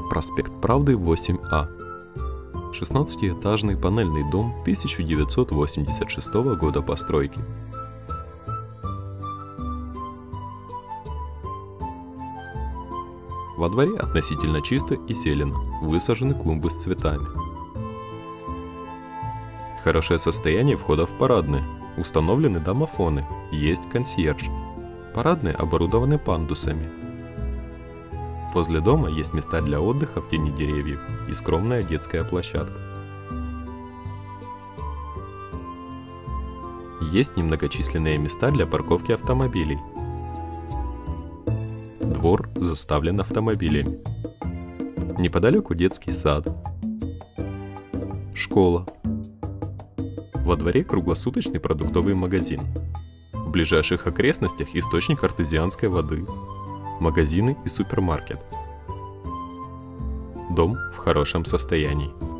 Проспект Правды, 8А. 16-этажный панельный дом 1986 года постройки. Во дворе относительно чисто и зелено, высажены клумбы с цветами. Хорошее состояние входа в парадные, установлены домофоны, есть консьерж. Парадные оборудованы пандусами. Возле дома есть места для отдыха в тени деревьев и скромная детская площадка. Есть немногочисленные места для парковки автомобилей. Двор заставлен автомобилями. Неподалеку детский сад. Школа. Во дворе круглосуточный продуктовый магазин. В ближайших окрестностях источник артезианской воды. Магазины и супермаркет. Дом в хорошем состоянии.